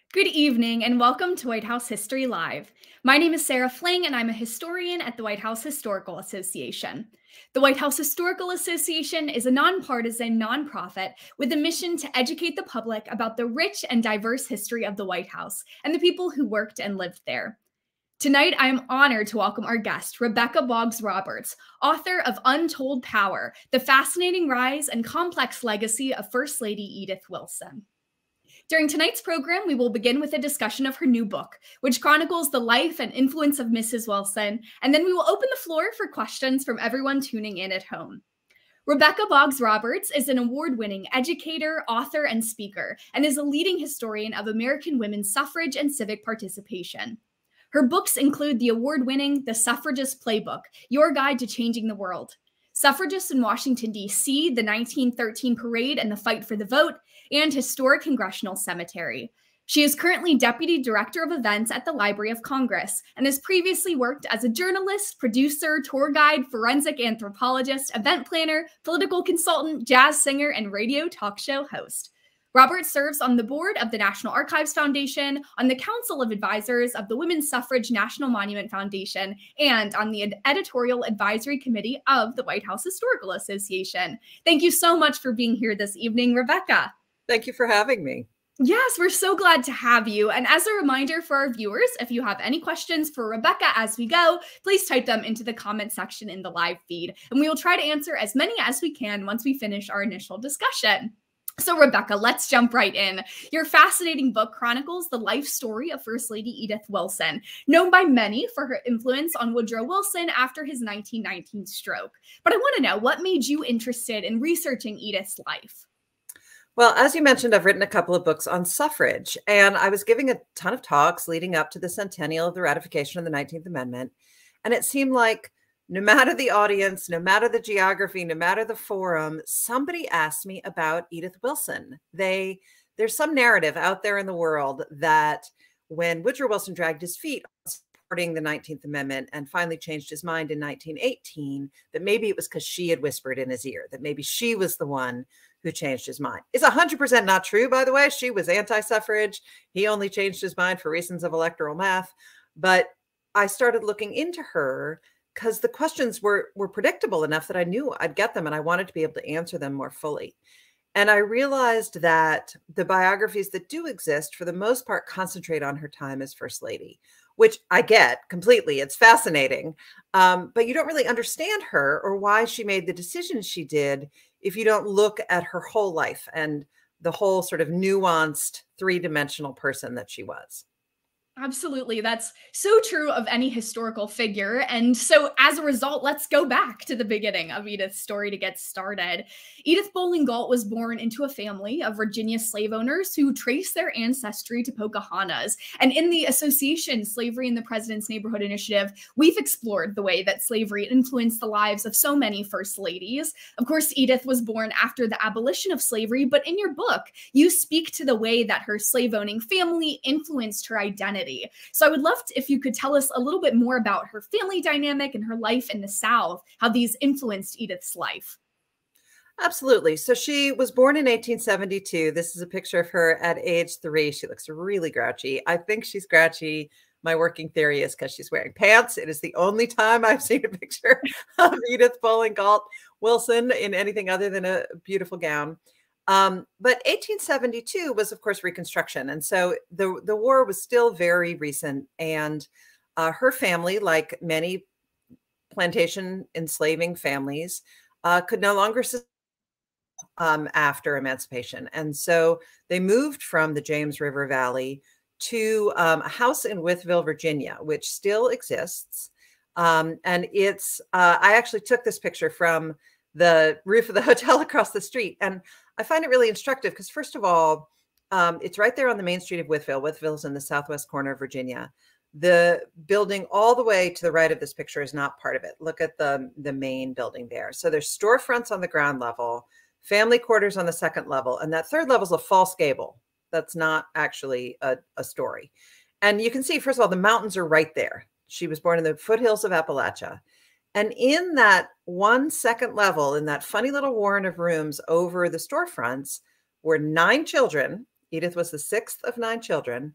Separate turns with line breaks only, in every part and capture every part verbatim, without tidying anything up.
Good evening and welcome to White House History Live. My name is Sarah Fling and I'm a historian at the White House Historical Association. The White House Historical Association is a nonpartisan nonprofit with a mission to educate the public about the rich and diverse history of the White House and the people who worked and lived there. Tonight, I am honored to welcome our guest, Rebecca Boggs Roberts, author of Untold Power, The Fascinating Rise and Complex Legacy of First Lady Edith Wilson. During tonight's program, we will begin with a discussion of her new book, which chronicles the life and influence of Missus Wilson, and then we will open the floor for questions from everyone tuning in at home. Rebecca Boggs Roberts is an award-winning educator, author, and speaker, and is a leading historian of American women's suffrage and civic participation. Her books include the award-winning The Suffragist Playbook, Your Guide to Changing the World, Suffragists in Washington, D C, the nineteen thirteen Parade and the Fight for the Vote, and Historic Congressional Cemetery. She is currently Deputy Director of Events at the Library of Congress and has previously worked as a journalist, producer, tour guide, forensic anthropologist, event planner, political consultant, jazz singer, and radio talk show host. Roberts serves on the board of the National Archives Foundation, on the Council of Advisors of the Women's Suffrage National Monument Foundation, and on the editorial advisory committee of the White House Historical Association. Thank you so much for being here this evening, Rebecca.
Thank you for having me.
Yes, we're so glad to have you. And as a reminder for our viewers, if you have any questions for Rebecca as we go, please type them into the comment section in the live feed, and we will try to answer as many as we can once we finish our initial discussion. So Rebecca, let's jump right in. Your fascinating book chronicles the life story of First Lady Edith Wilson, known by many for her influence on Woodrow Wilson after his nineteen nineteen stroke. But I want to know, what made you interested in researching Edith's life?
Well, as you mentioned, I've written a couple of books on suffrage, and I was giving a ton of talks leading up to the centennial of the ratification of the nineteenth Amendment. And it seemed like no matter the audience, no matter the geography, no matter the forum, somebody asked me about Edith Wilson. They, there's some narrative out there in the world that when Woodrow Wilson dragged his feet on supporting the nineteenth Amendment and finally changed his mind in nineteen eighteen, that maybe it was because she had whispered in his ear, that maybe she was the one who changed his mind. It's one hundred percent not true, by the way. She was anti-suffrage. He only changed his mind for reasons of electoral math. But I started looking into her because the questions were, were predictable enough that I knew I'd get them and I wanted to be able to answer them more fully. And I realized that the biographies that do exist, for the most part, concentrate on her time as First Lady, which I get completely. It's fascinating. Um, but you don't really understand her or why she made the decisions she did if you don't look at her whole life and the whole sort of nuanced three-dimensional person that she was.
Absolutely. That's so true of any historical figure. And so as a result, let's go back to the beginning of Edith's story to get started. Edith Bolling Galt was born into a family of Virginia slave owners who trace their ancestry to Pocahontas. And in the association Slavery in the President's Neighborhood Initiative, we've explored the way that slavery influenced the lives of so many first ladies. Of course, Edith was born after the abolition of slavery, but in your book, you speak to the way that her slave-owning family influenced her identity. So I would love to, if you could tell us a little bit more about her family dynamic and her life in the South, how these influenced Edith's life.
Absolutely. So she was born in eighteen seventy-two. This is a picture of her at age three. She looks really grouchy. I think she's grouchy. My working theory is because she's wearing pants. It is the only time I've seen a picture of Edith Bolling Galt Wilson in anything other than a beautiful gown. Um, but eighteen seventy-two was, of course, Reconstruction. And so the, the war was still very recent. And uh, her family, like many plantation enslaving families, uh, could no longer sustain um, after emancipation. And so they moved from the James River Valley to um, a house in Wytheville, Virginia, which still exists. Um, and it's, uh, I actually took this picture from the roof of the hotel across the street. And I find it really instructive because, first of all, um, it's right there on the main street of Wytheville. Wytheville is in the southwest corner of Virginia. The building all the way to the right of this picture is not part of it. Look at the, the main building there. So there's storefronts on the ground level, family quarters on the second level, and that third level is a false gable. That's not actually a, a story. And you can see, first of all, the mountains are right there. She was born in the foothills of Appalachia. And in that one second level, in that funny little warren of rooms over the storefronts, were nine children. Edith was the sixth of nine children,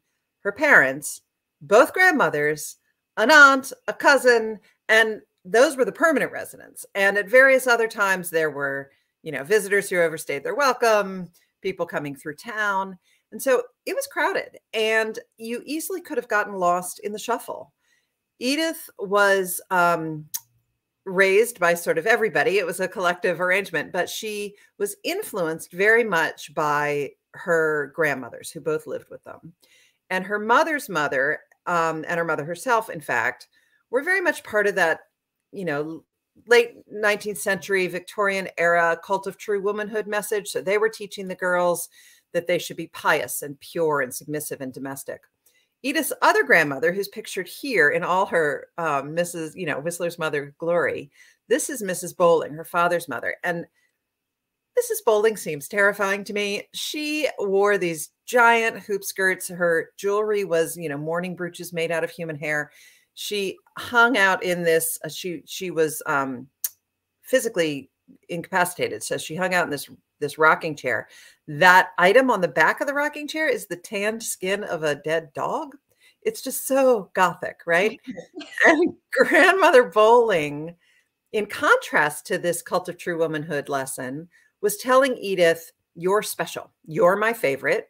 her parents, both grandmothers, an aunt, a cousin, and those were the permanent residents. And at various other times, there were, you know, visitors who overstayed their welcome, people coming through town. And so it was crowded, and you easily could have gotten lost in the shuffle. Edith was um, raised by sort of everybody. It was a collective arrangement, but she was influenced very much by her grandmothers who both lived with them. And her mother's mother um, and her mother herself, in fact, were very much part of that, you know, late nineteenth century Victorian era cult of true womanhood message. So they were teaching the girls that they should be pious and pure and submissive and domestic. Edith's other grandmother, who's pictured here in all her um, Missus, you know, Whistler's mother glory, this is Missus Bolling, her father's mother. And Missus Bolling seems terrifying to me. She wore these giant hoop skirts. Her jewelry was, you know, mourning brooches made out of human hair. She hung out in this, uh, she, she was um, physically incapacitated. So she hung out in this, this rocking chair. That item on the back of the rocking chair is the tanned skin of a dead dog. It's just so gothic, right? And Grandmother Bolling, in contrast to this cult of true womanhood lesson, was telling Edith, you're special. You're my favorite.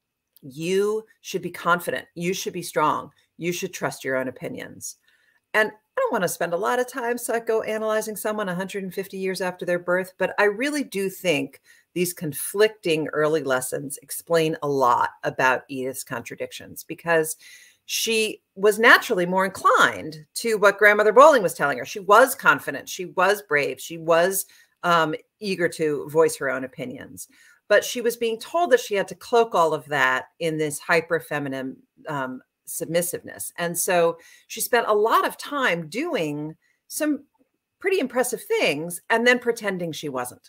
You should be confident. You should be strong. You should trust your own opinions. And I don't want to spend a lot of time psychoanalyzing someone one hundred fifty years after their birth, but I really do think these conflicting early lessons explain a lot about Edith's contradictions, because she was naturally more inclined to what Grandmother Bolling was telling her. She was confident. She was brave. She was um, eager to voice her own opinions. But she was being told that she had to cloak all of that in this hyper feminine um, submissiveness. And so she spent a lot of time doing some pretty impressive things and then pretending she wasn't.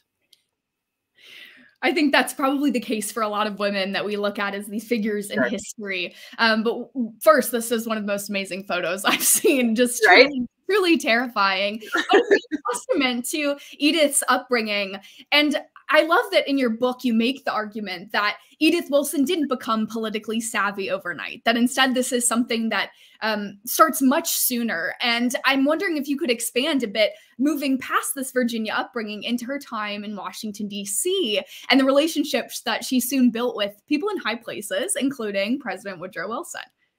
I think that's probably the case for a lot of women that we look at as these figures in
Sure.
history. Um, but first, this is one of the most amazing photos I've seen. Just
Right?
truly, truly terrifying. But it's a testament to Edith's upbringing. And I love that in your book, you make the argument that Edith Wilson didn't become politically savvy overnight, that instead this is something that um, starts much sooner. And I'm wondering if you could expand a bit, moving past this Virginia upbringing into her time in Washington, D C, and the relationships that she soon built with people in high places, including President Woodrow Wilson.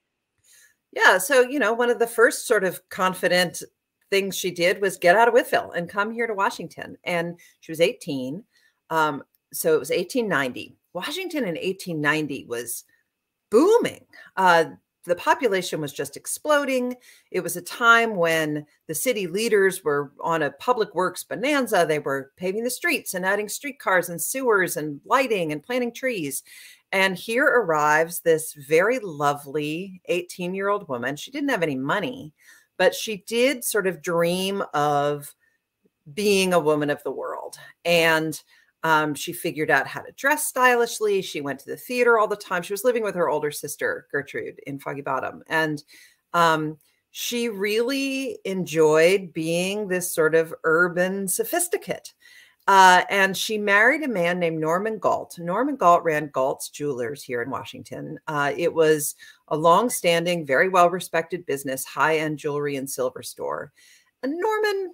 Yeah. So, you know, one of the first sort of confident things she did was get out of Whitfield and come here to Washington. And she was eighteen. Um, so it was eighteen ninety. Washington in eighteen ninety was booming. Uh, the population was just exploding. It was a time when the city leaders were on a public works bonanza. They were paving the streets and adding streetcars and sewers and lighting and planting trees. And here arrives this very lovely eighteen-year-old woman. She didn't have any money, but she did sort of dream of being a woman of the world. And Um, she figured out how to dress stylishly. She went to the theater all the time. She was living with her older sister, Gertrude, in Foggy Bottom. And um, she really enjoyed being this sort of urban sophisticate. Uh, and she married a man named Norman Galt. Norman Galt ran Galt's Jewelers here in Washington. Uh, it was a long-standing, very well-respected business, high-end jewelry and silver store. And Norman...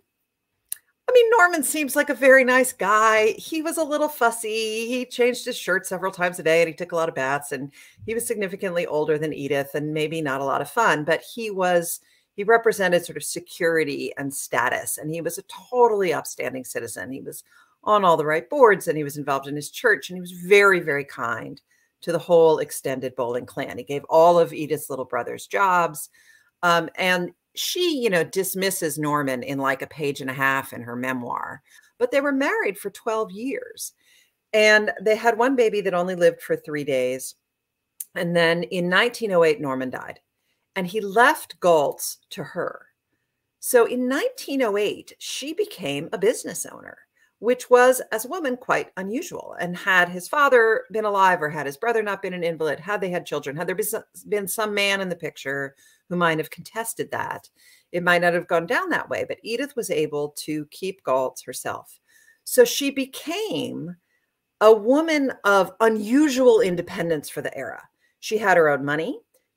I mean, Norman seems like a very nice guy. He was a little fussy. He changed his shirt several times a day and he took a lot of baths, and he was significantly older than Edith and maybe not a lot of fun, but he was, he represented sort of security and status, and he was a totally upstanding citizen. He was on all the right boards and he was involved in his church, and he was very, very kind to the whole extended Bolling clan. He gave all of Edith's little brothers jobs. Um, and she, you know, dismisses Norman in like a page and a half in her memoir, but they were married for twelve years, and they had one baby that only lived for three days. And then in nineteen oh eight, Norman died, and he left Galt's to her. So in nineteen oh eight, she became a business owner, which was, as a woman, quite unusual. And had his father been alive, or had his brother not been an invalid, had they had children, had there been some man in the picture who might have contested that, it might not have gone down that way. But Edith was able to keep Galt's herself. So she became a woman of unusual independence for the era. She had her own money.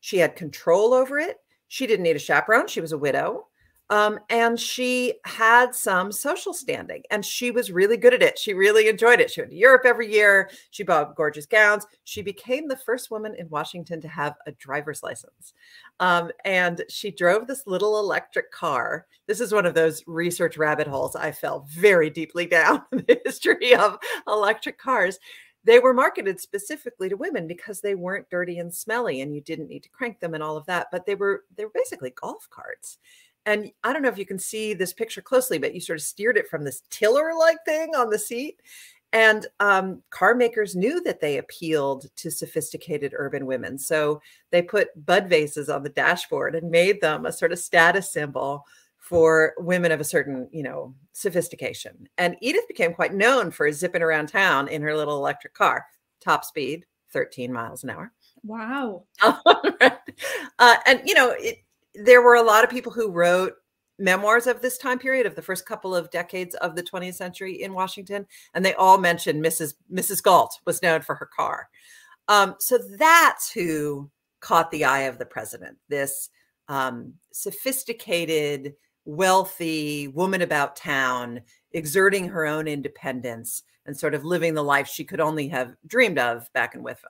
She had control over it. She didn't need a chaperone. She was a widow. Um, and she had some social standing, and she was really good at it. She really enjoyed it. She went to Europe every year. She bought gorgeous gowns. She became the first woman in Washington to have a driver's license. Um, and she drove this little electric car. This is one of those research rabbit holes I fell very deeply down in the history of electric cars. They were marketed specifically to women because they weren't dirty and smelly, and you didn't need to crank them and all of that. But they were they were basically golf carts. And I don't know if you can see this picture closely, but you sort of steered it from this tiller-like thing on the seat. And um, car makers knew that they appealed to sophisticated urban women. So they put bud vases on the dashboard and made them a sort of status symbol for women of a certain, you know, sophistication. And Edith became quite known for zipping around town in her little electric car, top speed, thirteen miles an hour.
Wow.
uh, and, you know, it, there were a lot of people who wrote memoirs of this time period, of the first couple of decades of the twentieth century in Washington, and they all mentioned Missus Missus Galt was known for her car. Um, so that's who caught the eye of the president, this um, sophisticated, wealthy woman about town, exerting her own independence and sort of living the life she could only have dreamed of back in Whitville.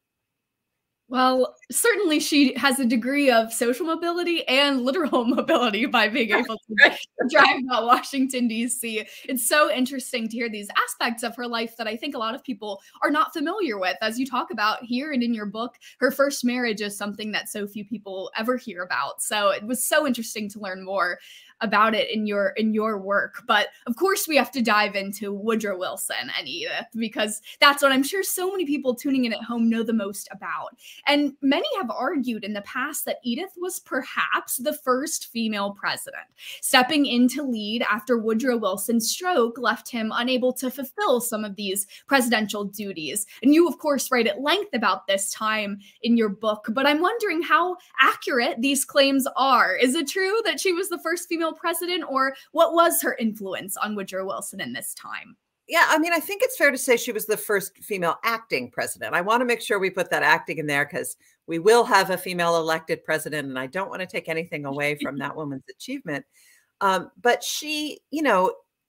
Well, certainly she has a degree of social mobility and literal mobility by being able to drive about Washington, D C. It's so interesting to hear these aspects of her life that I think a lot of people are not familiar with. As you talk about here and in your book, her first marriage is something that so few people ever hear about. So it was so interesting to learn more about it in your in your work. But of course, we have to dive into Woodrow Wilson and Edith, because that's what I'm sure so many people tuning in at home know the most about. And many have argued in the past that Edith was perhaps the first female president, stepping in to lead after Woodrow Wilson's stroke left him unable to fulfill some of these presidential duties. And you, of course, write at length about this time in your book, but I'm wondering how accurate these claims are. Is it true that she was the first female president, or what was her influence on Woodrow Wilson in this time?
Yeah, I mean, I think it's fair to say she was the first female acting president. I want to make sure we put that acting in there, because we will have a female elected president, and I don't want to take anything away from that woman's achievement. Um, but she, you know,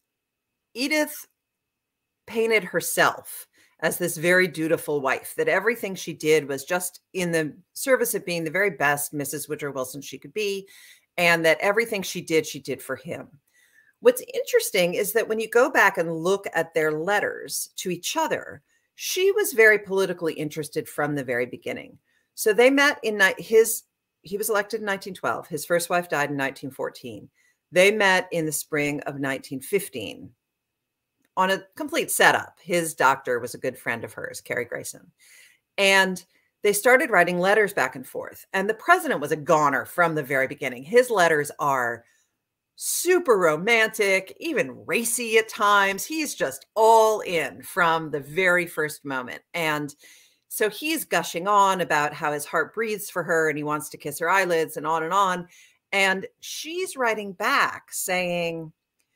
Edith painted herself as this very dutiful wife, that everything she did was just in the service of being the very best Missus Woodrow Wilson she could be, and that everything she did, she did for him. What's interesting is that when you go back and look at their letters to each other, she was very politically interested from the very beginning. So they met in his, he was elected in nineteen twelve. His first wife died in nineteen fourteen. They met in the spring of nineteen fifteen on a complete setup. His doctor was a good friend of hers, Carrie Grayson. And they started writing letters back and forth. And the president was a goner from the very beginning. His letters are super romantic, even racy at times. He's just all in from the very first moment. And so he's gushing on about how his heart breathes for her and he wants to kiss her eyelids and on and on. And she's writing back saying,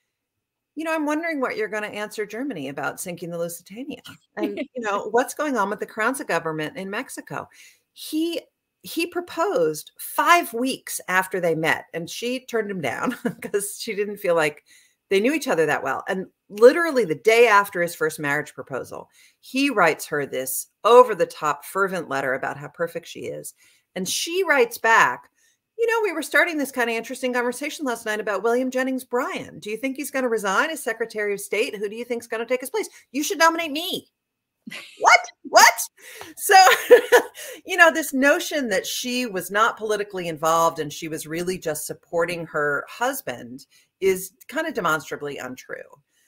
you know, I'm wondering what you're going to answer Germany about sinking the Lusitania. And, you know, what's going on with the Carranza government in Mexico? He He proposed five weeks after they met, and she turned him down because she didn't feel like they knew each other that well. And literally the day after his first marriage proposal, he writes her this over-the-top fervent letter about how perfect she is. And she writes back, you know, we were starting this kind of interesting conversation last night about William Jennings Bryan. Do you think he's going to resign as Secretary of State? Who do you think is going to take his place? You should nominate me. What? What? So, you know, this notion that she was not politically involved and she was really just supporting her husband is kind of demonstrably untrue.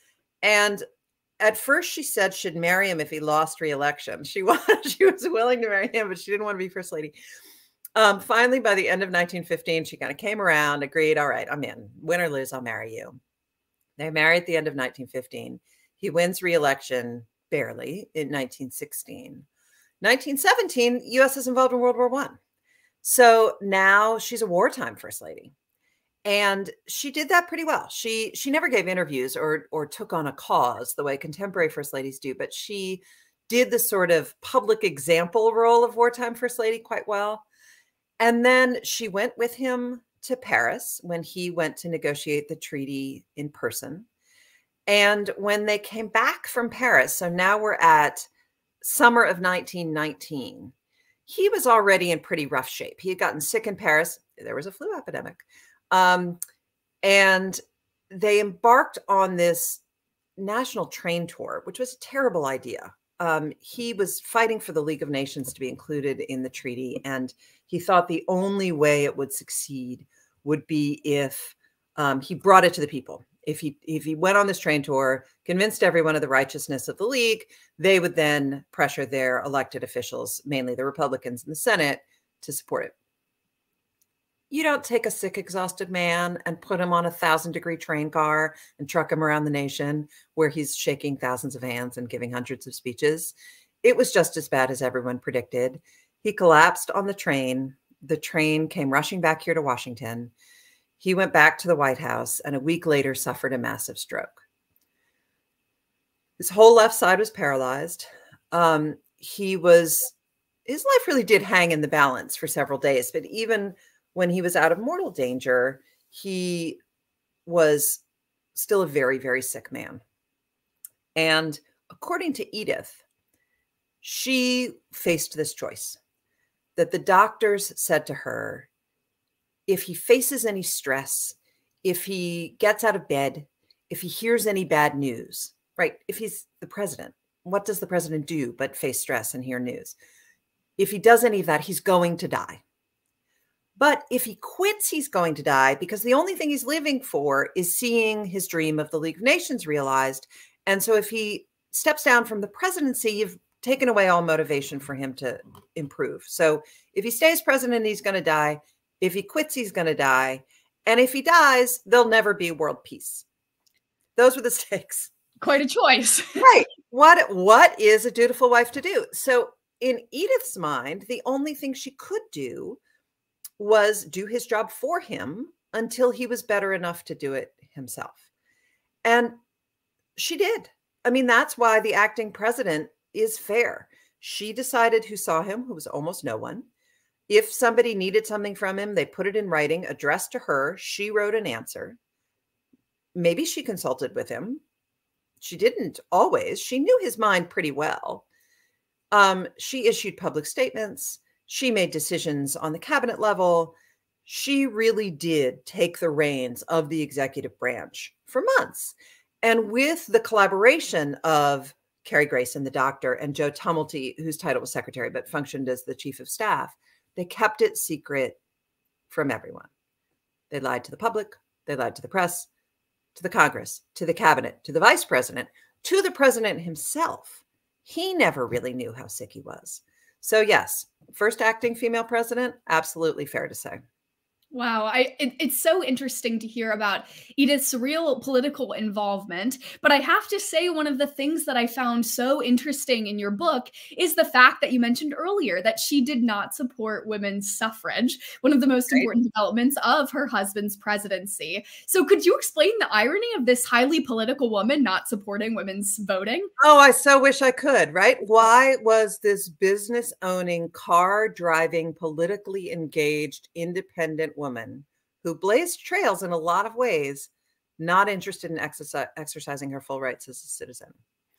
And at first she said she'd marry him if he lost re-election. She was, she was willing to marry him, but she didn't want to be first lady. Um, finally, by the end of nineteen fifteen, she kind of came around, agreed, all right, I'm in. Win or lose, I'll marry you. They marry at the end of nineteen fifteen. He wins re-election barely in nineteen sixteen. nineteen seventeen, U S is involved in World War One. So now she's a wartime first lady. And she did that pretty well. She she never gave interviews or or took on a cause the way contemporary first ladies do, but she did the sort of public example role of wartime first lady quite well. And then she went with him to Paris when he went to negotiate the treaty in person. And when they came back from Paris, so now we're at summer of nineteen nineteen, he was already in pretty rough shape. He had gotten sick in Paris. There was a flu epidemic. Um, and they embarked on this national train tour, which was a terrible idea. Um, he was fighting for the League of Nations to be included in the treaty, and he thought the only way it would succeed would be if um, he brought it to the people. If he if he went on this train tour, convinced everyone of the righteousness of the League, they would then pressure their elected officials, mainly the Republicans in the Senate, to support it. You don't take a sick, exhausted man and put him on a thousand degree train car and truck him around the nation where he's shaking thousands of hands and giving hundreds of speeches. It was just as bad as everyone predicted. He collapsed on the train. The train came rushing back here to Washington. He went back to the White House and a week later suffered a massive stroke. His whole left side was paralyzed. Um, he was, his life really did hang in the balance for several days, but even when he was out of mortal danger, he was still a very, very sick man. And according to Edith, she faced this choice that the doctors said to her, if he faces any stress, if he gets out of bed, if he hears any bad news, right? If he's the president, what does the president do but face stress and hear news? If he does any of that, he's going to die. But if he quits, he's going to die because the only thing he's living for is seeing his dream of the League of Nations realized. And so if he steps down from the presidency, you've taken away all motivation for him to improve. So if he stays president, he's going to die. If he quits, he's going to die. And if he dies, there'll never be world peace. Those were the stakes.
Quite a choice.
Right. What, what is a dutiful wife to do? So in Edith's mind, the only thing she could do was do his job for him until he was better enough to do it himself. And she did. I mean, that's why the acting president is fair. She decided who saw him, who was almost no one. If somebody needed something from him, they put it in writing, addressed to her. She wrote an answer. Maybe she consulted with him. She didn't always. She knew his mind pretty well. Um, she issued public statements. She made decisions on the cabinet level. She really did take the reins of the executive branch for months. And with the collaboration of Carrie Grayson, the doctor, and Joe Tumulty, whose title was secretary, but functioned as the chief of staff, they kept it secret from everyone. They lied to the public. They lied to the press, to the Congress, to the cabinet, to the vice president, to the president himself. He never really knew how sick he was. So yes, first acting female president, absolutely fair to say.
Wow, I it, it's so interesting to hear about Edith's real political involvement. But I have to say, one of the things that I found so interesting in your book is the fact that you mentioned earlier that she did not support women's suffrage, one of the most right. important developments of her husband's presidency. So could you explain the irony of this highly political woman not supporting women's voting?
Oh, I so wish I could, right? Why was this business owning, car driving, politically engaged, independent woman who blazed trails in a lot of ways, not interested in exercise, exercising her full rights as a citizen?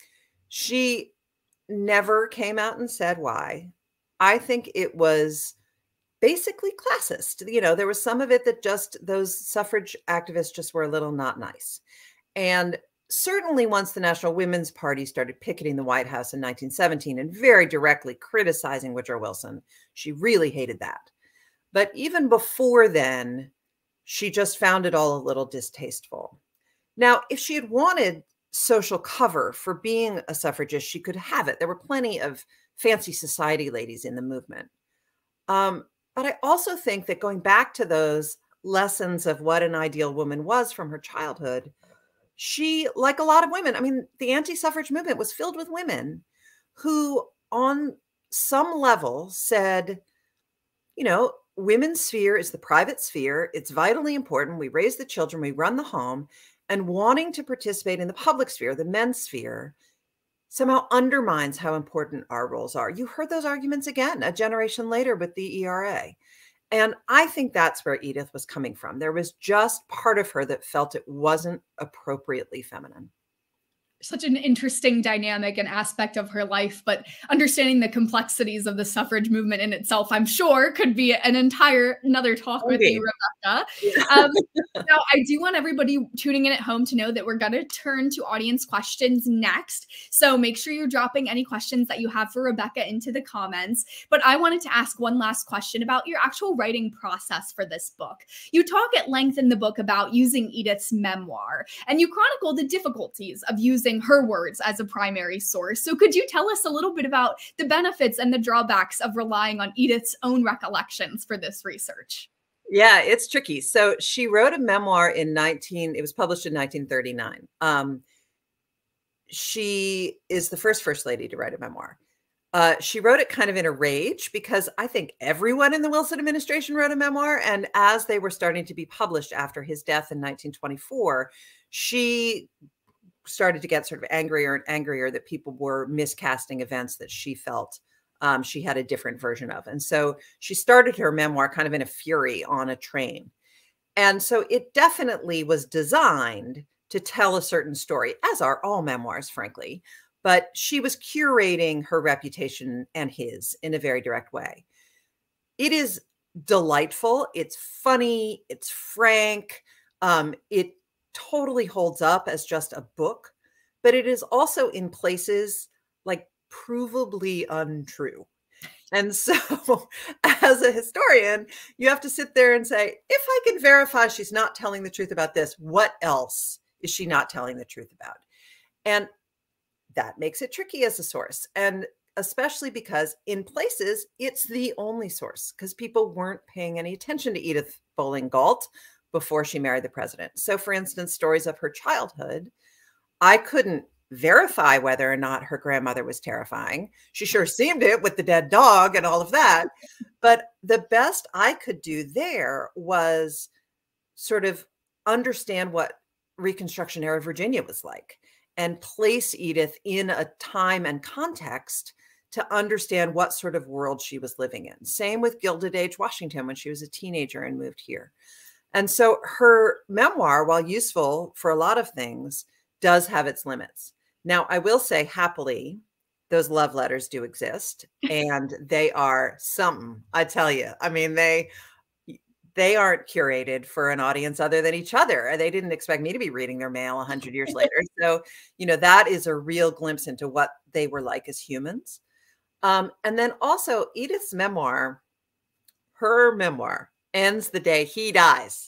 She never came out and said why. I think it was basically classist. You know, there was some of it that just those suffrage activists just were a little not nice. And certainly once the National Women's Party started picketing the White House in nineteen seventeen and very directly criticizing Woodrow Wilson, she really hated that. But even before then, she just found it all a little distasteful. Now, if she had wanted social cover for being a suffragist, she could have it. There were plenty of fancy society ladies in the movement. Um, but I also think that going back to those lessons of what an ideal woman was from her childhood, she, like a lot of women, I mean, the anti-suffrage movement was filled with women who on some level said, you know, women's sphere is the private sphere. It's vitally important. We raise the children, we run the home, and wanting to participate in the public sphere, the men's sphere, somehow undermines how important our roles are. You heard those arguments again a generation later with the E R A. And I think that's where Edith was coming from. There was just part of her that felt it wasn't appropriately feminine.
Such an interesting dynamic and aspect of her life, but understanding the complexities of the suffrage movement in itself, I'm sure, could be an entire another talk with you, Rebecca.
Yeah.
Um, now, I do want everybody tuning in at home to know that we're going to turn to audience questions next. So make sure you're dropping any questions that you have for Rebecca into the comments. But I wanted to ask one last question about your actual writing process for this book. You talk at length in the book about using Edith's memoir, and you chronicle the difficulties of using her words as a primary source. So could you tell us a little bit about the benefits and the drawbacks of relying on Edith's own recollections for this research?
Yeah, it's tricky. So she wrote a memoir in nineteen, it was published in nineteen thirty-nine. Um, she is the first First Lady to write a memoir. Uh, she wrote it kind of in a rage because I think everyone in the Wilson administration wrote a memoir. And as they were starting to be published after his death in nineteen twenty-four, she started to get sort of angrier and angrier that people were miscasting events that she felt um, she had a different version of. And so she started her memoir kind of in a fury on a train. And so it definitely was designed to tell a certain story, as are all memoirs, frankly. But she was curating her reputation and his in a very direct way. It is delightful. It's funny. It's frank. Um, it totally holds up as just a book, but it is also in places like provably untrue. And so as a historian, you have to sit there and say, if I can verify she's not telling the truth about this, what else is she not telling the truth about? And that makes it tricky as a source. And especially because in places, it's the only source because people weren't paying any attention to Edith Bolling Galt before she married the president. So for instance, stories of her childhood, I couldn't verify whether or not her grandmother was terrifying. She sure seemed it with the dead dog and all of that. But the best I could do there was sort of understand what Reconstruction era Virginia was like and place Edith in a time and context to understand what sort of world she was living in. Same with Gilded Age Washington when she was a teenager and moved here. And so her memoir, while useful for a lot of things, does have its limits. Now, I will say happily, those love letters do exist and they are something, I tell you. I mean, they they aren't curated for an audience other than each other. They didn't expect me to be reading their mail a hundred years later. So, you know, that is a real glimpse into what they were like as humans. Um, and then also Edith's memoir, her memoir ends the day he dies.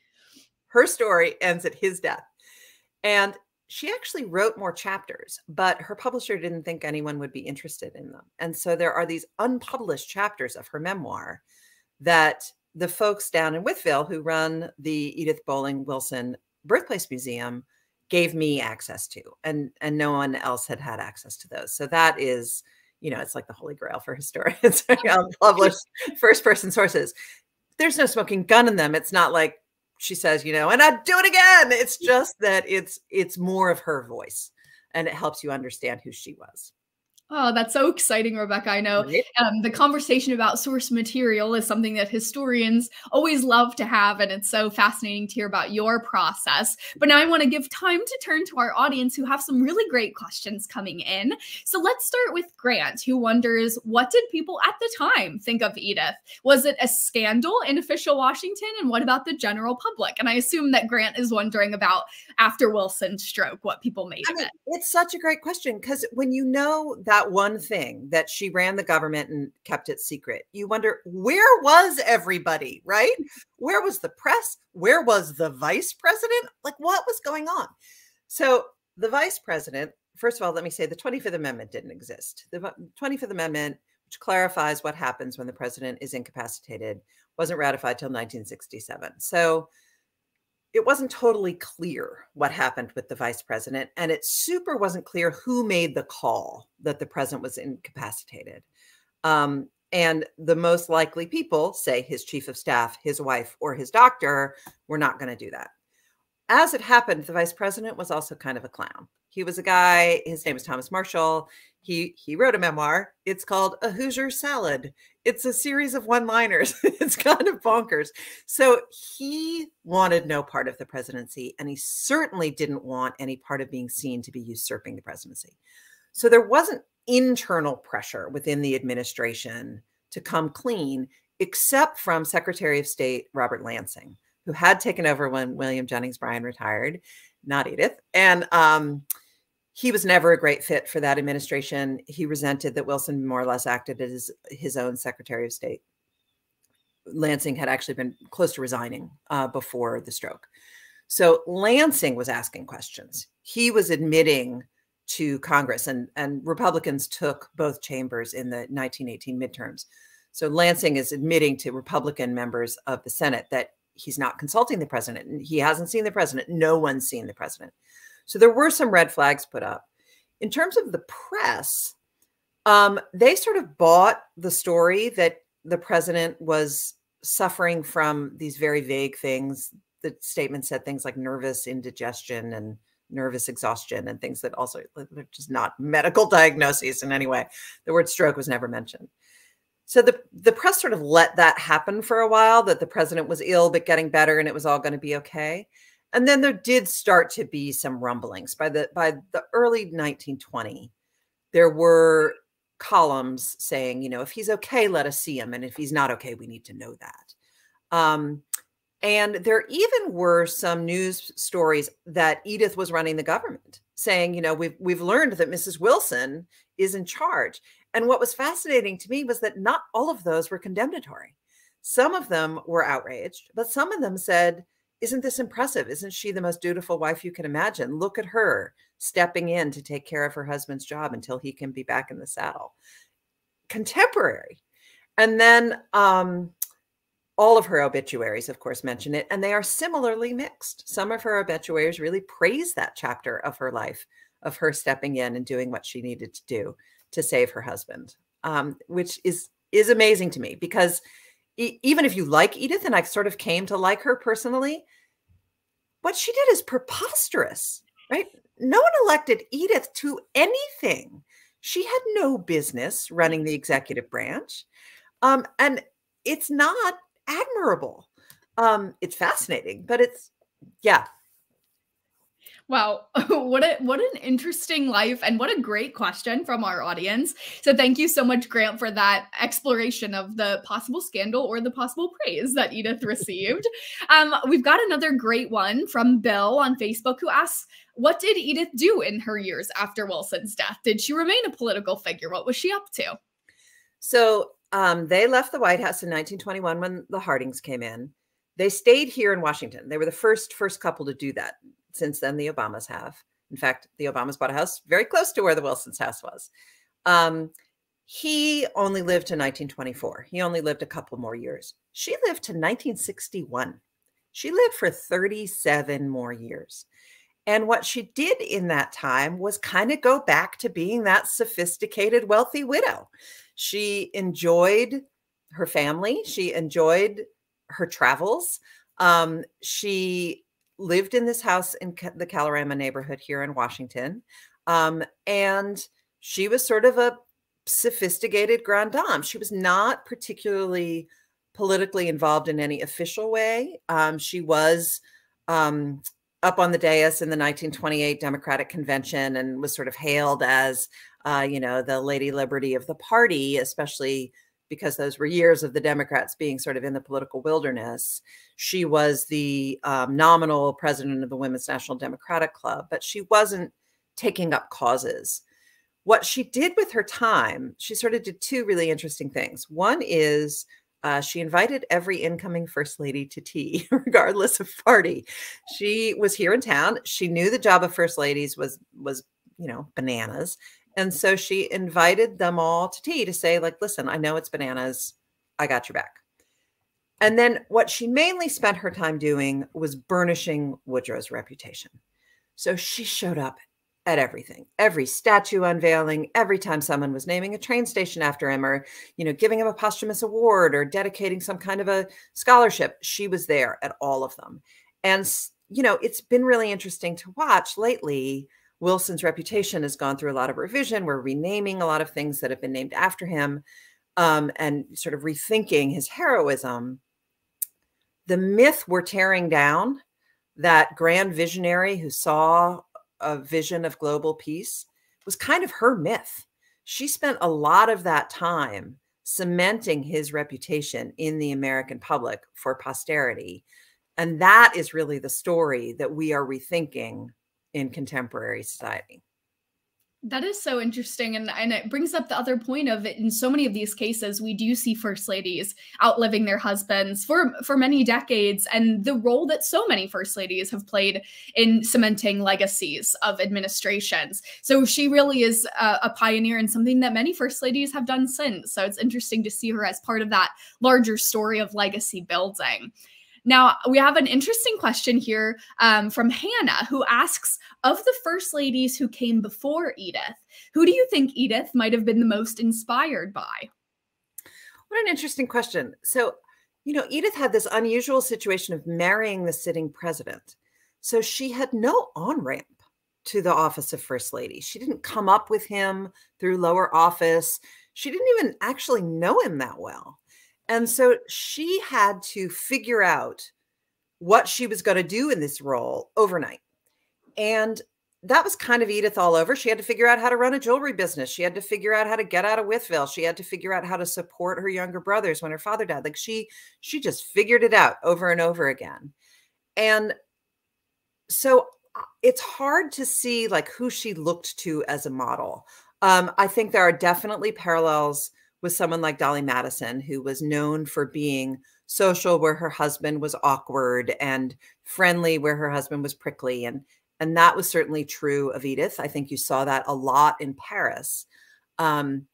Her story ends at his death. And she actually wrote more chapters, but her publisher didn't think anyone would be interested in them. And so there are these unpublished chapters of her memoir that the folks down in Wytheville who run the Edith Bolling Wilson Birthplace Museum gave me access to, and, and no one else had had access to those. So that is, you know, it's like the holy grail for historians, unpublished first person sources. There's no smoking gun in them. It's not like she says, you know, and I'd do it again. It's just that it's, it's more of her voice and it helps you understand who she was.
Oh, that's so exciting, Rebecca. I know um, the conversation about source material is something that historians always love to have, and it's so fascinating to hear about your process. But now I want to give time to turn to our audience who have some really great questions coming in. So let's start with Grant, who wonders, what did people at the time think of Edith? Was it a scandal in official Washington? And what about the general public? And I assume that Grant is wondering about after Wilson's stroke, what people made
I
of
mean,
it.
It's such a great question because when you know that That one thing that she ran the government and kept it secret, you wonder, where was everybody, right? Where was the press? Where was the vice president? Like, what was going on? So the vice president, first of all, let me say the twenty-fifth Amendment didn't exist. The twenty-fifth Amendment, which clarifies what happens when the president is incapacitated, wasn't ratified till nineteen sixty-seven. So it wasn't totally clear what happened with the vice president, and it super wasn't clear who made the call that the president was incapacitated. Um, and the most likely people, say his chief of staff, his wife, or his doctor, were not going to do that. As it happened, the vice president was also kind of a clown. He was a guy, his name was Thomas Marshall. He, he wrote a memoir. It's called A Hoosier Salad. it's a series of one-liners. It's kind of bonkers. So he wanted no part of the presidency, and he certainly didn't want any part of being seen to be usurping the presidency. So there wasn't internal pressure within the administration to come clean, except from Secretary of State Robert Lansing, who had taken over when William Jennings Bryan retired, not Edith. And um, he was never a great fit for that administration. He resented that Wilson more or less acted as his own Secretary of State. Lansing had actually been close to resigning uh, before the stroke. So Lansing was asking questions. He was admitting to Congress, and, and Republicans took both chambers in the nineteen eighteen midterms. So Lansing is admitting to Republican members of the Senate that he's not consulting the president, and he hasn't seen the president. No one's seen the president. So there were some red flags put up. In terms of the press, um, they sort of bought the story that the president was suffering from these very vague things. The statement said things like nervous indigestion and nervous exhaustion and things that also, they're just not medical diagnoses in any way. The word stroke was never mentioned. So the, the press sort of let that happen for a while, that the president was ill but getting better and it was all going to be okay. And then there did start to be some rumblings. By the, by the early nineteen twenty, there were columns saying, you know, if he's okay, let us see him. And if he's not okay, we need to know that. Um, and there even were some news stories that Edith was running the government, saying, you know, we've, we've learned that Missus Wilson is in charge. And what was fascinating to me was that not all of those were condemnatory. Some of them were outraged, but some of them said, isn't this impressive? Isn't she the most dutiful wife you can imagine? Look at her stepping in to take care of her husband's job until he can be back in the saddle. Contemporary. And then um, all of her obituaries, of course, mention it, and they are similarly mixed. Some of her obituaries really praise that chapter of her life, of her stepping in and doing what she needed to do to save her husband, um, which is, is amazing to me, because e even if you like Edith, and I sort of came to like her personally, what she did is preposterous, right? No one elected Edith to anything. She had no business running the executive branch. Um, and it's not admirable. Um, it's fascinating, but it's, yeah.
Wow, what a what an interesting life, and what a great question from our audience. So thank you so much, Grant, for that exploration of the possible scandal or the possible praise that Edith received. Um, we've got another great one from Bill on Facebook, who asks, what did Edith do in her years after Wilson's death? Did she remain a political figure? What was she up to?
So um, they left the White House in nineteen twenty-one when the Hardings came in. They stayed here in Washington. They were the first first couple to do that. Since then, the Obamas have. In fact, the Obamas bought a house very close to where the Wilsons' house was. Um, he only lived to nineteen twenty-four. He only lived a couple more years. She lived to nineteen sixty-one. She lived for thirty-seven more years. And what she did in that time was kind of go back to being that sophisticated, wealthy widow. She enjoyed her family. She enjoyed her travels. Um, she lived in this house in the Calorama neighborhood here in Washington. Um, and she was sort of a sophisticated grande dame. She was not particularly politically involved in any official way. Um, she was um, up on the dais in the nineteen twenty-eight Democratic Convention and was sort of hailed as, uh, you know, the Lady Liberty of the party, especially because those were years of the Democrats being sort of in the political wilderness. She was the um, nominal president of the Women's National Democratic Club, but she wasn't taking up causes. What she did with her time, she sort of did two really interesting things. One is uh, she invited every incoming first lady to tea, regardless of party. She was here in town. She knew the job of first ladies was, was, you know, bananas. And so she invited them all to tea to say, like, listen, I know it's bananas. I got your back. And then what she mainly spent her time doing was burnishing Woodrow's reputation. So she showed up at everything, every statue unveiling, every time someone was naming a train station after him, or, you know, giving him a posthumous award or dedicating some kind of a scholarship. She was there at all of them. And, you know, it's been really interesting to watch lately. Wilson's reputation has gone through a lot of revision. We're renaming a lot of things that have been named after him. um, and sort of rethinking his heroism, the myth we're tearing down, that grand visionary who saw a vision of global peace, was kind of her myth. She spent a lot of that time cementing his reputation in the American public for posterity. And that is really the story that we are rethinking in contemporary society.
That is so interesting. And, and it brings up the other point of it. In so many of these cases, we do see first ladies outliving their husbands for, for many decades, and the role that so many first ladies have played in cementing legacies of administrations. So she really is a, a pioneer in something that many first ladies have done since. So it's interesting to see her as part of that larger story of legacy building. Now, we have an interesting question here um, from Hannah, who asks, of the first ladies who came before Edith, who do you think Edith might have been the most inspired by?
What an interesting question. So, you know, Edith had this unusual situation of marrying the sitting president. So she had no on-ramp to the office of First Lady. She didn't come up with him through lower office. She didn't even actually know him that well. And so she had to figure out what she was going to do in this role overnight. And that was kind of Edith all over. She had to figure out how to run a jewelry business. She had to figure out how to get out of Wytheville. She had to figure out how to support her younger brothers when her father died. Like she, she just figured it out over and over again. And so it's hard to see like who she looked to as a model. Um, I think there are definitely parallels with someone like Dolly Madison, who was known for being social where her husband was awkward and friendly where her husband was prickly. And, and that was certainly true of Edith. I think you saw that a lot in Paris. Um,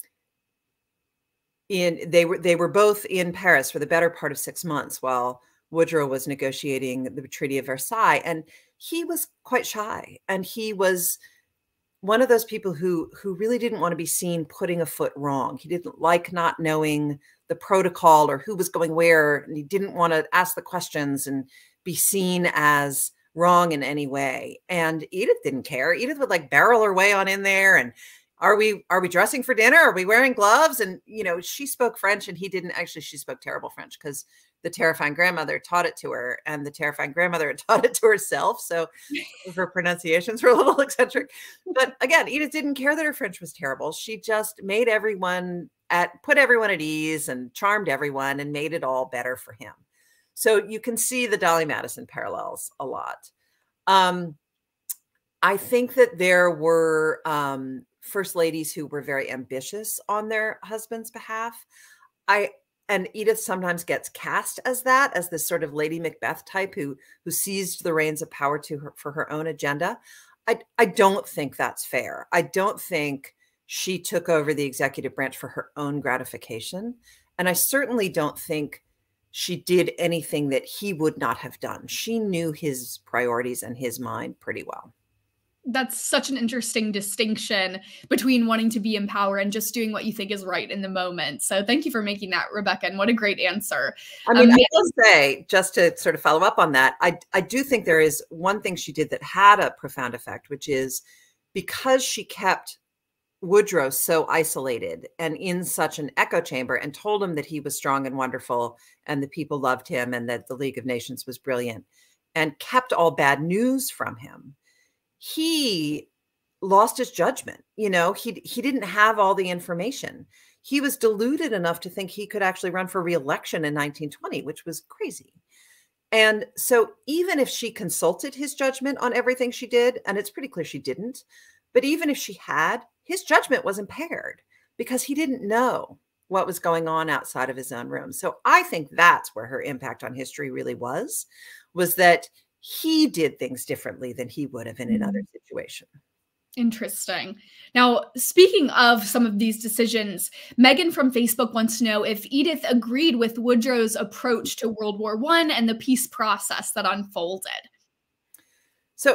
in, they, were, they were both in Paris for the better part of six months while Woodrow was negotiating the Treaty of Versailles. And he was quite shy. And he was one of those people who who really didn't want to be seen putting a foot wrong. He didn't like not knowing the protocol or who was going where. And he didn't want to ask the questions and be seen as wrong in any way. And Edith didn't care. Edith would like barrel her way on in there. And are we are we dressing for dinner? Are we wearing gloves? And, you know, she spoke French and he didn't. Actually, she spoke terrible French because the terrifying grandmother taught it to her, and the terrifying grandmother had taught it to herself. So her pronunciations were a little eccentric. But again, Edith didn't care that her French was terrible. She just made everyone at, put everyone at ease and charmed everyone and made it all better for him. So you can see the Dolly Madison parallels a lot. Um, I think that there were um, first ladies who were very ambitious on their husband's behalf. I, And Edith sometimes gets cast as that, as this sort of Lady Macbeth type who who seized the reins of power to her for her own agenda. I, I don't think that's fair. I don't think she took over the executive branch for her own gratification. And I certainly don't think she did anything that he would not have done. She knew his priorities and his mind pretty well.
That's such an interesting distinction between wanting to be in power and just doing what you think is right in the moment. So thank you for making that, Rebecca, and what a great answer.
I mean,
um,
I will say, just to sort of follow up on that, I, I do think there is one thing she did that had a profound effect, which is because she kept Woodrow so isolated and in such an echo chamber and told him that he was strong and wonderful and the people loved him and that the League of Nations was brilliant and kept all bad news from him, he lost his judgment. You know, he, he didn't have all the information. He was deluded enough to think he could actually run for re-election in nineteen twenty, which was crazy. And so even if she consulted his judgment on everything she did, and it's pretty clear she didn't, but even if she had, his judgment was impaired because he didn't know what was going on outside of his own room. So I think that's where her impact on history really was, was that he did things differently than he would have in another situation.
Interesting. Now, speaking of some of these decisions, Megan from Facebook wants to know if Edith agreed with Woodrow's approach to World War One and the peace process that unfolded.
So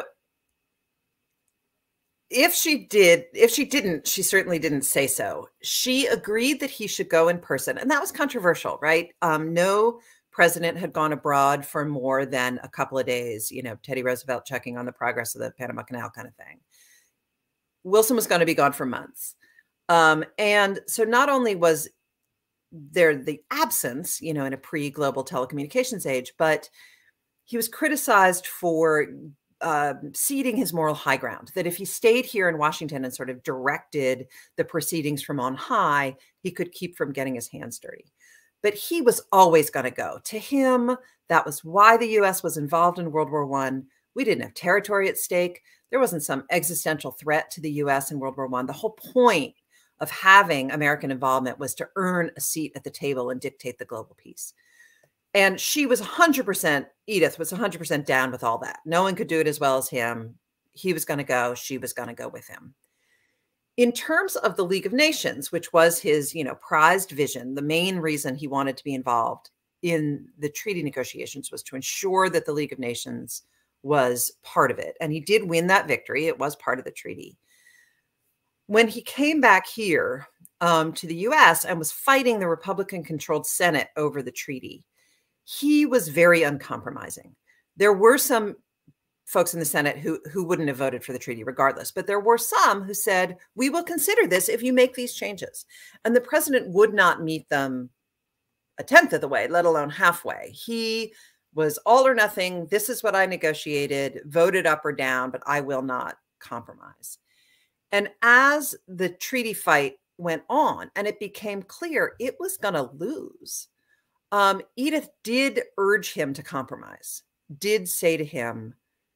if she did, if she didn't, she certainly didn't say so. She agreed that he should go in person. And that was controversial, right? Um, no president had gone abroad for more than a couple of days, you know, Teddy Roosevelt checking on the progress of the Panama Canal kind of thing. Wilson was going to be gone for months. Um, and so not only was they're the absence, you know, in a pre-global telecommunications age, but he was criticized for uh, ceding his moral high ground, that if he stayed here in Washington and sort of directed the proceedings from on high, he could keep from getting his hands dirty. But he was always going to go. To him, that was why the U S was involved in World War One. We didn't have territory at stake. There wasn't some existential threat to the U S in World War One. The whole point of having American involvement was to earn a seat at the table and dictate the global peace. And she was one hundred percent, Edith was one hundred percent down with all that. No one could do it as well as him. He was going to go. She was going to go with him. In terms of the League of Nations, which was his, you know, prized vision, the main reason he wanted to be involved in the treaty negotiations was to ensure that the League of Nations was part of it. And he did win that victory. It was part of the treaty. When he came back here um, to the U S and was fighting the Republican-controlled Senate over the treaty, he was very uncompromising. There were some folks in the Senate who, who wouldn't have voted for the treaty regardless, but there were some who said, we will consider this if you make these changes. And the president would not meet them a tenth of the way, let alone halfway. He was all or nothing. This is what I negotiated, voted up or down, but I will not compromise. And as the treaty fight went on and it became clear it was going to lose, um, Edith did urge him to compromise, did say to him,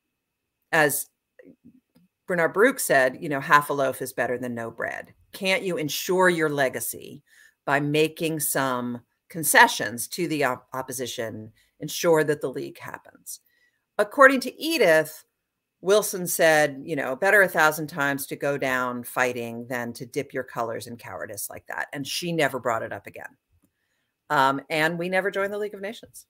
as Bernard Baruch said, you know, half a loaf is better than no bread. Can't you ensure your legacy by making some concessions to the op opposition, ensure that the League happens? According to Edith, Wilson said, you know, better a thousand times to go down fighting than to dip your colors in cowardice like that. And she never brought it up again. Um, and we never joined the League of Nations.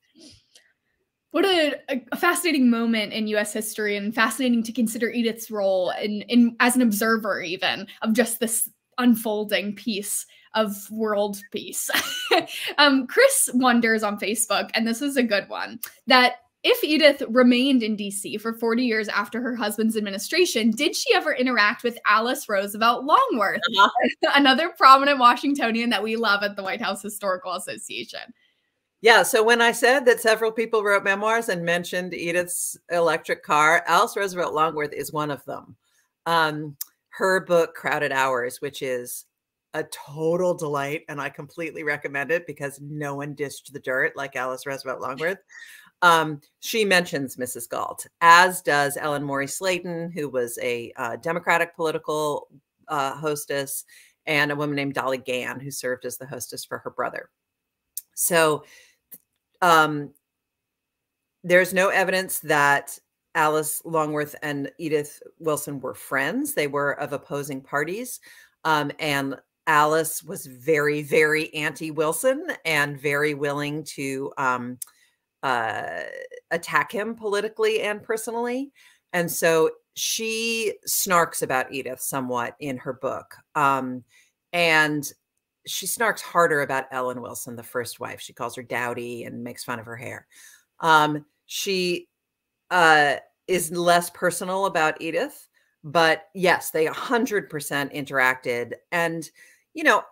What a, a fascinating moment in U S history, and fascinating to consider Edith's role in, in as an observer even of just this unfolding piece of world peace. um, Chris wonders on Facebook, and this is a good one, that if Edith remained in D C for forty years after her husband's administration, did she ever interact with Alice Roosevelt Longworth, uh-huh. another prominent Washingtonian that we love at the White House Historical Association?
Yeah, so when I said that several people wrote memoirs and mentioned Edith's electric car, Alice Roosevelt Longworth is one of them. Um, her book, Crowded Hours, which is a total delight, and I completely recommend it because no one dished the dirt like Alice Roosevelt Longworth. Um, she mentions Missus Galt, as does Ellen Morey Slayton, who was a uh, Democratic political uh, hostess, and a woman named Dolly Gann, who served as the hostess for her brother. So um, there's no evidence that Alice Longworth and Edith Wilson were friends. They were of opposing parties. Um, and Alice was very, very anti-Wilson and very willing to um, uh, attack him politically and personally. And so she snarks about Edith somewhat in her book. Um, and she snarks harder about Ellen Wilson, the first wife. She calls her dowdy and makes fun of her hair. Um, she uh, is less personal about Edith, but yes, they one hundred percent interacted. And, you know,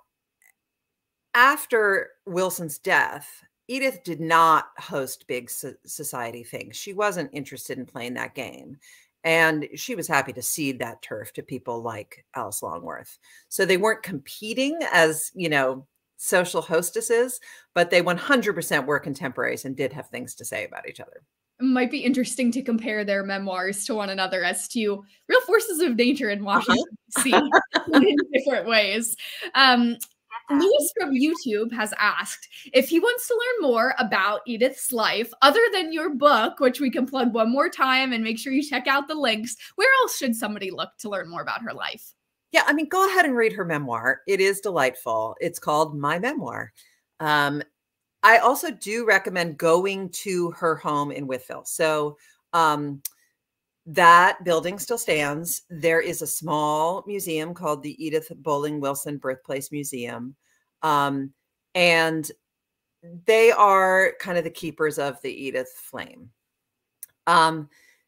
after Wilson's death, Edith did not host big society things. She wasn't interested in playing that game. And she was happy to cede that turf to people like Alice Longworth. So they weren't competing as, you know, social hostesses, but they one hundred percent were contemporaries and did have things to say about each other.
It might be interesting to compare their memoirs to one another as to real forces of nature in Washington, uh-huh. D C in different ways. Um, Lewis from YouTube has asked if he wants to learn more about Edith's life, other than your book, which we can plug one more time and make sure you check out the links. Where else should somebody look to learn more about her life?
Yeah, I mean, go ahead and read her memoir. It is delightful. It's called My Memoir. Um, I also do recommend going to her home in Wytheville. So um, that building still stands. There is a small museum called the Edith Bolling Wilson Birthplace Museum. Um, and they are kind of the keepers of the Edith flame. Um,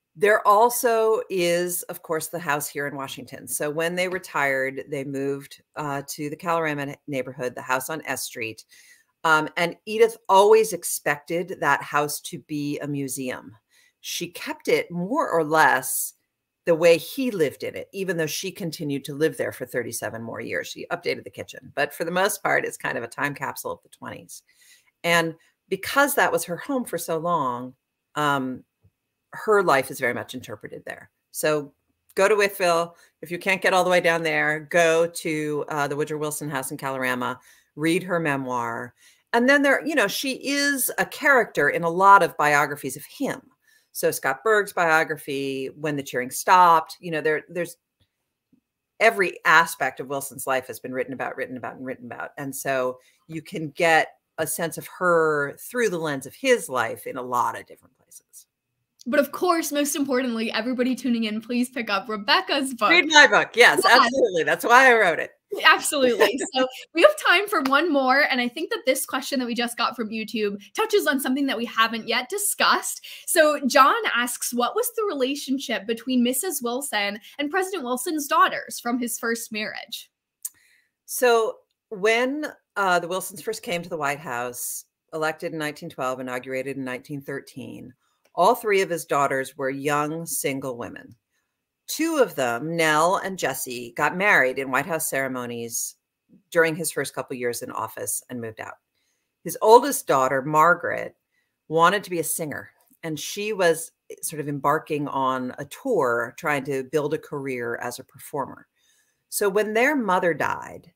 There also is, of course, the house here in Washington. So when they retired, they moved uh, to the Calorama neighborhood, the house on S Street. Um, and Edith always expected that house to be a museum. She kept it more or less the way he lived in it, even though she continued to live there for thirty-seven more years. She updated the kitchen, but for the most part, it's kind of a time capsule of the twenties. And because that was her home for so long, um, her life is very much interpreted there. So go to Wytheville. If you can't get all the way down there, go to uh, the Woodrow Wilson house in Calorama, read her memoir. And then there, you know, she is a character in a lot of biographies of him. So Scott Berg's biography, When the Cheering Stopped, you know, there, there's every aspect of Wilson's life has been written about, written about, and written about. And so you can get a sense of her through the lens of his life in a lot of different places.
But of course, most importantly, everybody tuning in, please pick up Rebecca's book.
Read my book. Yes, yes, absolutely. That's why I wrote it.
Absolutely. So we have time for one more. And I think that this question that we just got from YouTube touches on something that we haven't yet discussed. So John asks, what was the relationship between Missus Wilson and President Wilson's daughters from his first marriage?
So when uh, the Wilsons first came to the White House, elected in nineteen twelve, inaugurated in nineteen thirteen, all three of his daughters were young single women. Two of them, Nell and Jessie, got married in White House ceremonies during his first couple years in office and moved out. His oldest daughter, Margaret, wanted to be a singer, and she was sort of embarking on a tour trying to build a career as a performer. So when their mother died,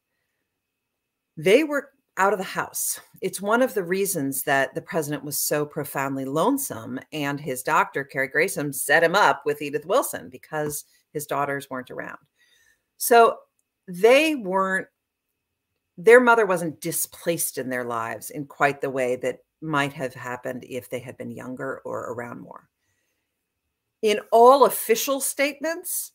they were out of the house. It's one of the reasons that the president was so profoundly lonesome, and his doctor, Carrie Grayson, set him up with Edith Wilson because his daughters weren't around. So they weren't, their mother wasn't displaced in their lives in quite the way that might have happened if they had been younger or around more. In all official statements,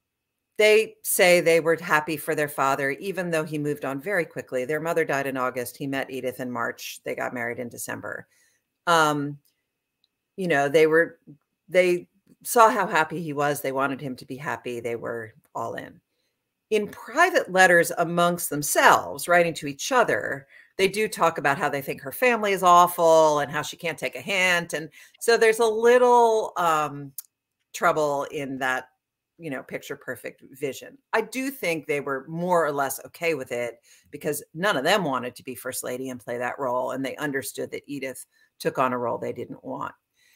they say they were happy for their father, even though he moved on very quickly. Their mother died in August. He met Edith in March. They got married in December. Um, you know, they were, they saw how happy he was. They wanted him to be happy. They were all in. In private letters amongst themselves, writing to each other, they do talk about how they think her family is awful and how she can't take a hint. And so there's a little um, trouble in that, you know, picture perfect vision. I do think they were more or less okay with it because none of them wanted to be first lady and play that role. And they understood that Edith took on a role they didn't want.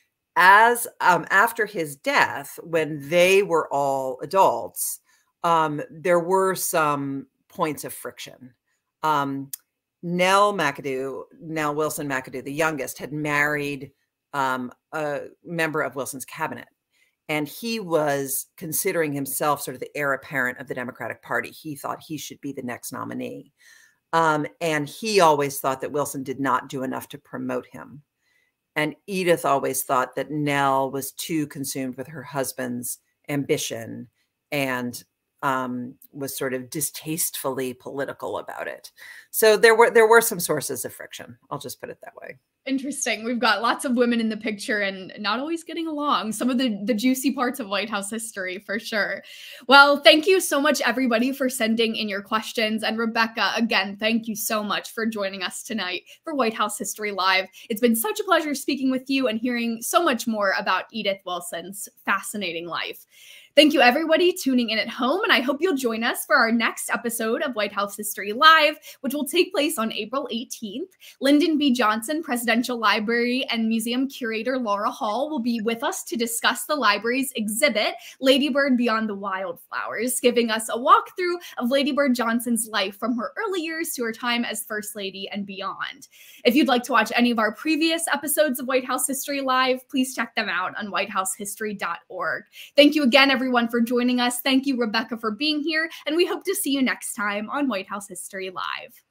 As um, after his death, when they were all adults, um, there were some points of friction. Um, Nell McAdoo, Nell Wilson McAdoo, the youngest, had married um, a member of Wilson's cabinet. And he was considering himself sort of the heir apparent of the Democratic Party. He thought he should be the next nominee. Um, and he always thought that Wilson did not do enough to promote him. And Edith always thought that Nell was too consumed with her husband's ambition and um, was sort of distastefully political about it. So there were there were some sources of friction. I'll just put it that way.
Interesting. We've got lots of women in the picture and not always getting along. Some of the, the juicy parts of White House history for sure. Well, thank you so much, everybody, for sending in your questions. And Rebecca, again, thank you so much for joining us tonight for White House History Live. It's been such a pleasure speaking with you and hearing so much more about Edith Wilson's fascinating life. Thank you, everybody, tuning in at home, and I hope you'll join us for our next episode of White House History Live, which will take place on April eighteenth. Lyndon B. Johnson, Presidential Library and Museum Curator Laura Hall will be with us to discuss the library's exhibit, Lady Bird Beyond the Wildflowers, giving us a walkthrough of Lady Bird Johnson's life from her early years to her time as First Lady and beyond. If you'd like to watch any of our previous episodes of White House History Live, please check them out on white house history dot org. Thank you again, everyone. Everyone for joining us. Thank you, Rebecca, for being here, and we hope to see you next time on White House History Live.